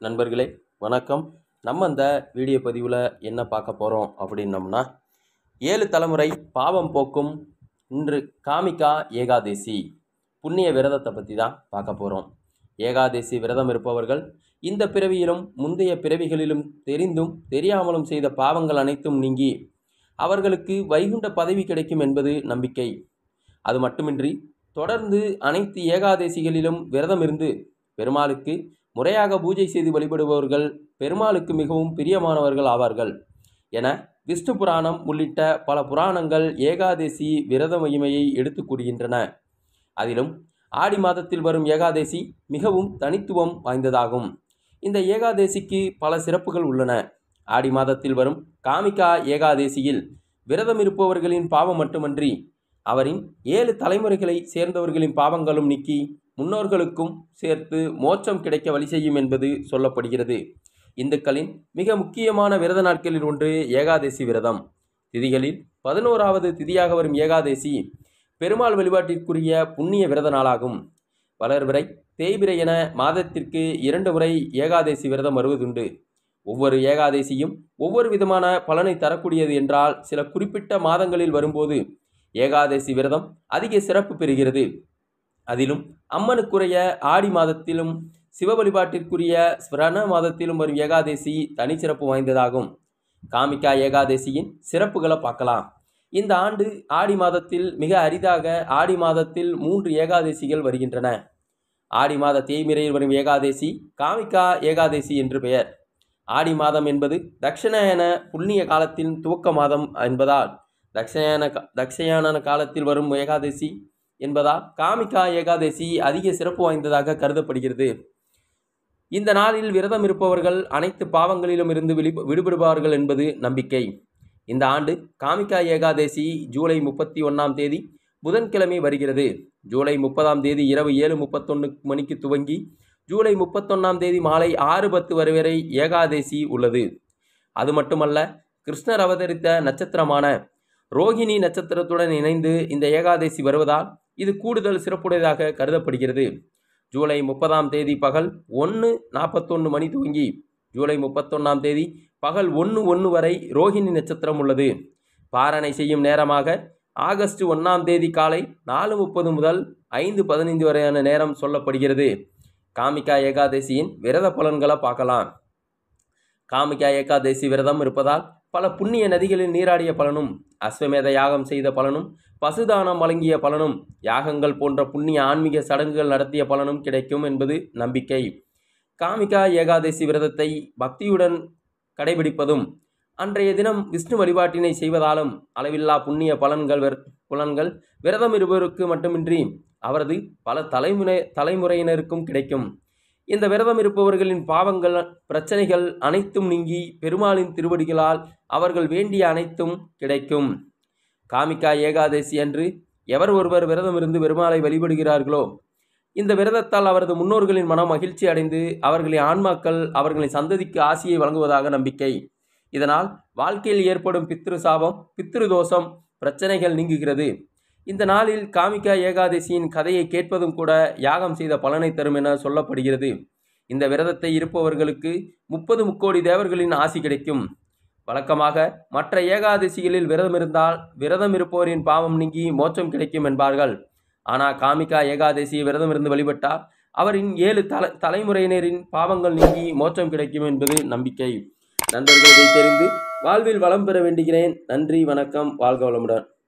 நண்பர்களே வணக்கம். நம்ம இந்த வீடியோ பதிவில் என்ன பார்க்க போகிறோம் அப்படின்னம்னா, 7 தலைமுறை பாவம் போக்கும் இன்று காமிகா ஏகாதேசி புண்ணிய விரதத்தை பற்றி தான் பார்க்க போகிறோம். ஏகாதேசி விரதம் இருப்பவர்கள் இந்த பிறவியிலும் முந்தைய பிறவிகளிலும் தெரிந்தும் தெரியாமலும் செய்த பாவங்கள் அனைத்தும் நீங்கி அவர்களுக்கு வைகுண்ட பதவி கிடைக்கும் என்பது நம்பிக்கை. அது மட்டுமின்றி தொடர்ந்து அனைத்து ஏகாதேசிகளிலும் விரதம் இருந்து பெருமாளுக்கு முறையாக பூஜை செய்து வழிபடுபவர்கள் பெருமாளுக்கு மிகவும் பிரியமானவர்கள் ஆவார்கள் என விஷ்ணு புராணம் உள்ளிட்ட பல புராணங்கள் ஏகாதேசி விரத மகிமையை எடுத்து கூறுகின்றன. அதிலும் ஆடி மாதத்தில் வரும் ஏகாதேசி மிகவும் தனித்துவம் வாய்ந்ததாகும். இந்த ஏகாதேசிக்கு பல சிறப்புகள் உள்ளன. ஆடி மாதத்தில் வரும் காமிகா ஏகாதேசியில் விரதம் இருப்பவர்களின் பாவம் மட்டுமன்றி அவரின் 7 தலைமுறைகளை சேர்ந்தவர்களின் பாவங்களும் நீக்கி முன்னோர்களுக்கும் சேர்த்து மோட்சம் கிடைக்க வழி செய்யும் என்பது சொல்லப்படுகிறது. இந்துக்களின் மிக முக்கியமான விரத நாட்களில் ஒன்று ஏகாதேசி விரதம். திதிகளில் 11வது திதியாக வரும் ஏகாதேசி பெருமாள் வழிபாட்டிற்குரிய புண்ணிய விரத நாளாகும். வளர்பிறை தேய்பிறை என மாதத்திற்கு 2 முறை ஏகாதேசி விரதம் வருவதுண்டு. ஒவ்வொரு ஏகாதேசியும் ஒவ்வொரு விதமான பலனை தரக்கூடியது என்றால் சில குறிப்பிட்ட மாதங்களில் வரும்போது ஏகாதேசி விரதம் அதிக சிறப்பு பெறுகிறது. அதிலும் அம்மனுக்குரிய ஆடி மாதத்திலும் சிவ வழிபாட்டிற்குரிய ஸ்வரண மாதத்திலும் வரும் ஏகாதேசி தனிச்சிறப்பு வாய்ந்ததாகும். காமிகா ஏகாதேசியின் சிறப்புகளை பார்க்கலாம். இந்த ஆண்டு ஆடி மாதத்தில் மிக அரிதாக ஆடி மாதத்தில் 3 ஏகாதேசிகள் வருகின்றன. ஆடி மாத தேய்பிறையில் வரும் ஏகாதேசி காமிகா ஏகாதேசி என்று பெயர். ஆடி மாதம் என்பது தட்சிணாயன புண்ணிய காலத்தின் துவக்க மாதம் என்பதால் தட்சிணாயன காலத்தில் வரும் ஏகாதேசி என்பதால் காமிகா ஏகாதேசி அதிக சிறப்பு வாய்ந்ததாக கருதப்படுகிறது. இந்த நாளில் விரதம் இருப்பவர்கள் அனைத்து பாவங்களிலும் இருந்து விடுபடுவார்கள் என்பது நம்பிக்கை. இந்த ஆண்டு காமிகா ஏகாதேசி ஜூலை 31ஆம் தேதி புதன்கிழமை வருகிறது. ஜூலை 30ஆம் தேதி இரவு 7:31 மணிக்கு துவங்கி ஜூலை 31ஆம் தேதி மாலை 6:10 வரை ஏகாதேசி உள்ளது. அது மட்டுமல்ல, கிருஷ்ணர் அவதரித்த நட்சத்திரமான ரோகிணி நட்சத்திரத்துடன் இணைந்து இந்த ஏகாதேசி வருவதால் இது கூடுதல் சிறப்புடையதாக கருதப்படுகிறது. ஜூலை 30ஆம் தேதி பகல் 1:41 மணி துவங்கி ஜூலை 31ஆம் தேதி பகல் 1:01 வரை ரோகிணி நட்சத்திரம் உள்ளது. பாரணை செய்யும் நேரமாக ஆகஸ்ட் 1ஆம் தேதி காலை 4:30 முதல் 5:15 வரையான நேரம் சொல்லப்படுகிறது. காமிகா ஏகாதேசியின் விரத பலன்களை பார்க்கலாம். காமிகா ஏகாதேசி விரதம் இருப்பதால் பல புண்ணிய நதிகளில் நீராடிய பலனும், அஸ்வமேத யாகம் செய்த பலனும், பசுதானம் வழங்கிய பலனும், யாகங்கள் போன்ற புண்ணிய ஆன்மீக சடங்குகள் நடத்திய பலனும் கிடைக்கும் என்பது நம்பிக்கை. காமிகா ஏகாதேசி விரதத்தை பக்தியுடன் கடைபிடிப்பதும் அன்றைய தினம் விஷ்ணு வழிபாட்டினை செய்வதாலும் அளவில்லா புண்ணிய புலன்கள் விரதம் இருப்பவருக்கு மட்டுமின்றி அவரது பல தலைமுறையினருக்கும் கிடைக்கும். இந்த விரதம் இருப்பவர்களின் பாவங்கள் பிரச்சனைகள் அனைத்தும் நீங்கி பெருமாளின் திருவடிகளால் அவர்கள் வேண்டிய அனைத்தும் கிடைக்கும். காமிகா ஏகாதேசி அன்று எவர் ஒருவர் விரதம் இருந்து பெருமாளை வழிபடுகிறார்களோ இந்த விரதத்தால் அவரது முன்னோர்களின் மனம் மகிழ்ச்சி அடைந்து அவர்களின் ஆன்மாக்கள் அவர்களின் சந்ததிக்கு ஆசியை வழங்குவதாக நம்பிக்கை. இதனால் வாழ்க்கையில் ஏற்படும் பித்ரு சாபம், பித்ரு தோஷம், பிரச்சனைகள் நீங்குகிறது. இந்த நாளில் காமிகா ஏகாதேசியின் கதையை கேட்பதும் கூட யாகம் செய்த பலனை தரும் என சொல்லப்படுகிறது. இந்த விரதத்தை இருப்பவர்களுக்கு 30 முக்கோடி தேவர்களின் ஆசி கிடைக்கும். வழக்கமாக மற்ற ஏகாதசிகளில் விரதம் இருந்தால் விரதம் இருப்பவரின் பாவம் நீங்கி மோட்சம் கிடைக்கும் என்பார்கள். ஆனால் காமிகா ஏகாதசியை விரதம் இருந்து வழிபட்டால் அவரின் 7 தலைமுறையினரின் பாவங்கள் நீங்கி மோட்சம் கிடைக்கும் என்பது நம்பிக்கை. நண்பர்கள், இதை தெரிந்து வாழ்வில் வளம் பெற வேண்டுகிறேன். நன்றி, வணக்கம், வாழ்க வளமுடன்.